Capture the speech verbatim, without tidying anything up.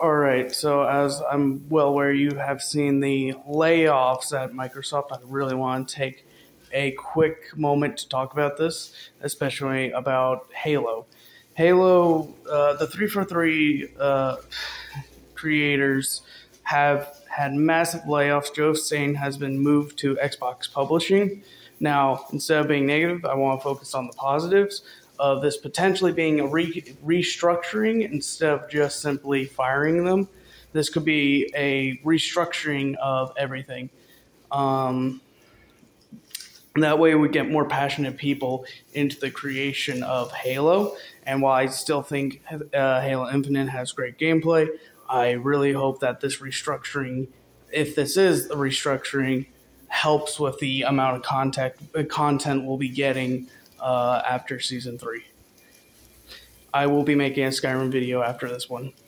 All right, so as I'm well aware, you have seen the layoffs at Microsoft. I really want to take a quick moment to talk about this, especially about Halo. Halo, uh, the three forty-three uh, creators have had massive layoffs. Joe Stain has been moved to Xbox Publishing. Now, instead of being negative, I want to focus on the positives of this potentially being a re- restructuring instead of just simply firing them. This could be a restructuring of everything. Um, that way we get more passionate people into the creation of Halo. And while I still think uh, Halo Infinite has great gameplay, I really hope that this restructuring, if this is the restructuring, helps with the amount of content, content we'll be getting uh, after Season three. I will be making a Skyrim video after this one.